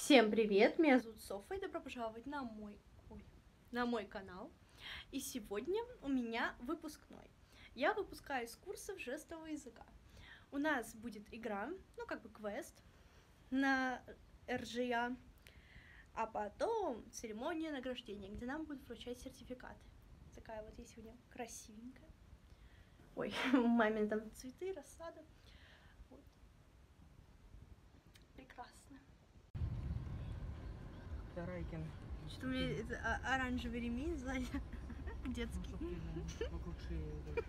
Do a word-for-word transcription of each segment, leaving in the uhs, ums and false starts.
Всем привет, меня зовут Софа, и добро пожаловать на мой, ой, на мой канал. И сегодня у меня выпускной. Я выпускаю из курсов жестового языка. У нас будет игра, ну как бы квест на эр джи а, а потом церемония награждения, где нам будут вручать сертификаты. Такая вот я сегодня красивенькая. Ой, у мамы там цветы, рассада. Вот. Прекрасно. Райкин. Что у меня это оранжевый ремень сзади, детский. Вокруг шеи.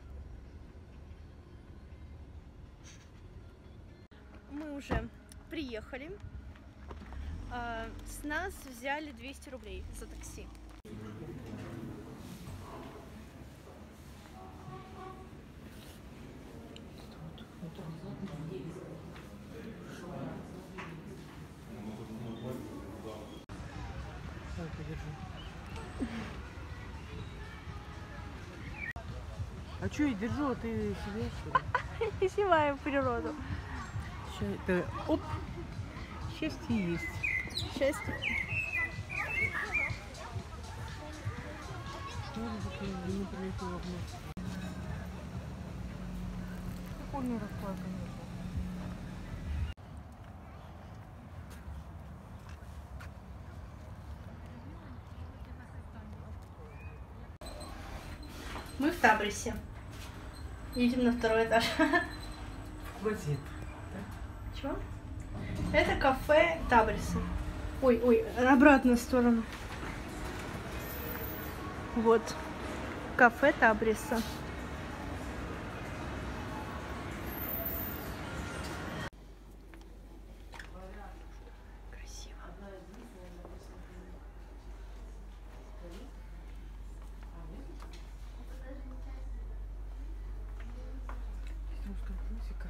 Мы уже приехали. А, с нас взяли двести рублей за такси. А что я держу, а ты себе что ли? Не снимаем природу. Это, оп, счастье есть. Счастье. Не прилетело в нос. Прикольный расклад, конечно. Мы в Табрисе. Едем на второй этаж. Хватит. Чего? Это кафе Табриса. Ой, ой, обратную сторону. Вот. Кафе Табриса. Красиво. Русская классика.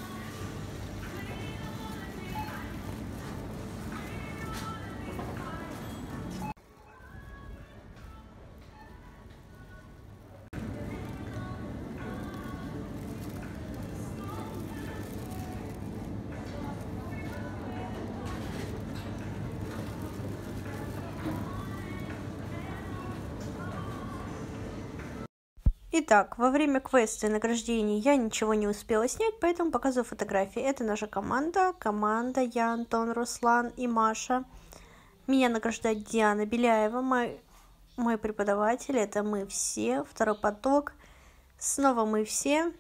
Итак, во время квеста и награждений я ничего не успела снять, поэтому показываю фотографии. Это наша команда. Команда я, Антон, Руслан и Маша. Меня награждает Диана Беляева, мой, мой преподаватель. Это мы все. Второй поток. Снова мы все.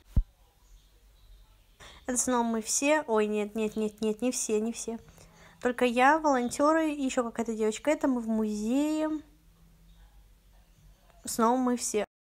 Это снова мы все. Ой, нет, нет, нет, нет, не все, не все. Только я, волонтеры и еще какая-то девочка. Это мы в музее. Снова мы все.